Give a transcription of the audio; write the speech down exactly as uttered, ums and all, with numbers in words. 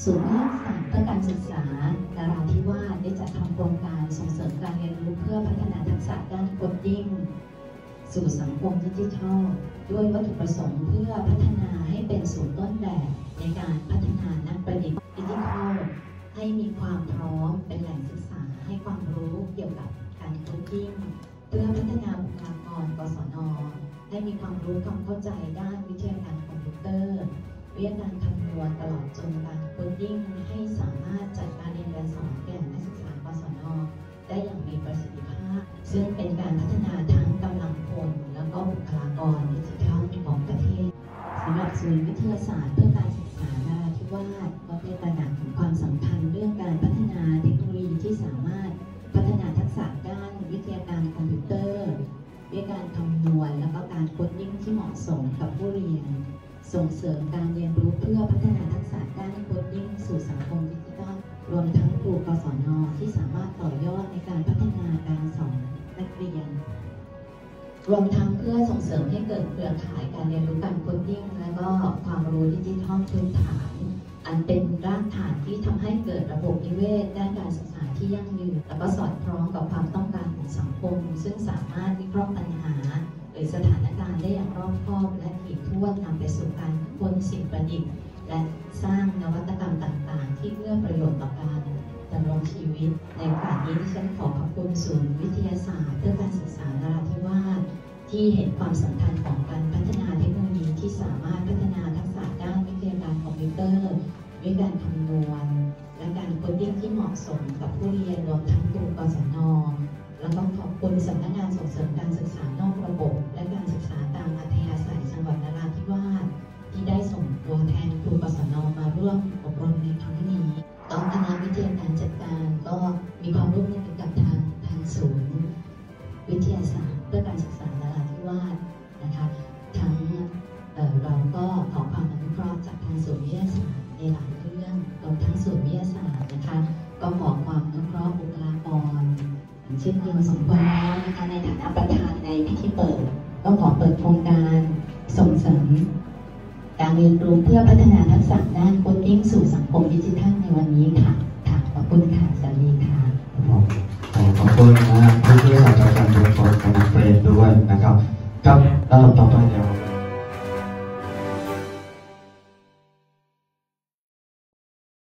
ศูนย์วิทยาศาสตร์เพื่อการศึกษานราธิวาสได้จัดทำโครงการส่งเสริมการเรียนรู้เพื่อพัฒนาทักษะด้านโคดดิ้งสู่สังคมดิจิทัลด้วยวัตถุประสงค์เพื่อพัฒนาให้เป็นศูนย์ต้นแบบในการพัฒนานักประดิษฐ์ดิจิทัลให้มีความพร้อมเป็นแหล่งศึกษาให้ความรู้เกี่ยวกับการโคดดิ้งเพื่อพัฒนาบุคลากรกศน.ให้มีความรู้ความเข้าใจด้านวิทยาการคอมพิวเตอร์วิทยาการคำนวณตลอดจนการโคดดิ้งให้สามารถจัดการเรียนการสอนแก่นักศึกษากศน.ได้อย่างมีประสิทธิภาพซึ่งเป็นการพัฒนาทั้งกำลังคนและก็บุคลากรดิจิทัลของประเทศสำหรับศูนย์วิทยาศาสตร์เพื่อการศึกษานราธิวาสก็ได้ตระหนักถึงความสำคัญเรื่องการพัฒนาเทคโนโลยีที่สามารถพัฒนาทักษะด้านวิทยาการคอมพิวเตอร์วิทยาการคำนวณและก็การโคดดิ้งที่เหมาะสมกับผู้เรียนส่งเสริมการเรียนรู้เพื่อพัฒนาทักษะด้านโคดดิ้งสู่สังคมดิจิทัลรวมทั้งครูกศน.ที่สามารถต่อยอดในการพัฒนาการสอนนักเรียนรวมทั้งเพื่อส่งเสริมให้เกิดเครือข่ายการเรียนรู้การโคดดิ้งและก็ความรู้ดิจิทัลพื้นฐานอันเป็นรากฐานที่ทำให้เกิดระบบนิเวศด้านการศึกษาที่ยั่งยืนและก็สอดคล้องกับความต้องการของสังคมซึ่งสามารถวิเคราะห์ปัญหาหรือสถานการณ์ได้อย่างรอบคอบและถี่ถ้วนนำไปสู่การค้นสิ่งประดิษฐ์และสร้างนวัตกรรมต่างๆที่เอื้อประโยชน์ต่อการดำรงชีวิตในโอกาสนี้ดิฉันขอขอบคุณศูนย์วิทยาศาสตร์เพื่อการศึกษานราธิวาสที่เห็นความสำคัญของการพัฒนาเทคโนโลยีที่สามารถพัฒนาทักษะด้านวิทยาการคอมพิวเตอร์วิทยาการคำนวณและการโคดดิ้งที่เหมาะสมกับผู้เรียนรวมทั้งครูกศน.และต้องขอบคุณสำนักงานส่งเสริมการศึกษานอกระบบและการศึกษาตามอัธยาศัยจังหวัดนราธิวาสที่ได้ส่งตัวแทนครูกศน.มาร่วมอบรมในครั้งนี้ต้องคณะวิทยาการจัดการก็มีความร่วมมือกับทางทางศูนย์วิทยาศาสตร์เพื่อการศึกษานราธิวาสนะคะทั้งเอ่อเราก็ขอความอนุเคราะห์จากทางศูนย์วิทยาศาสตร์ในหลายเรื่องรวมทั้งศูนย์วิทยาศาสตร์นะคะก็ขอความอนุเคราะห์บุคลากรเช่นเดียวสมควรแล้วนะคะในฐานะประธานในพิธีเปิดก็ขอเปิดโครงการส่งเสริมการเรียนรู้เพื่อพัฒนาทักษะด้านโคดดิ้งสู่สังคมดิจิทัลในวันนี้ค่ะค่ะขอบคุณค่ะสวัสดีค่ะขอบคุณนะผู้ช่วยศาสตราจารย์ดร.กนกเปรมด้วยนะครับครับแล้วต่อไปเดี๋ยว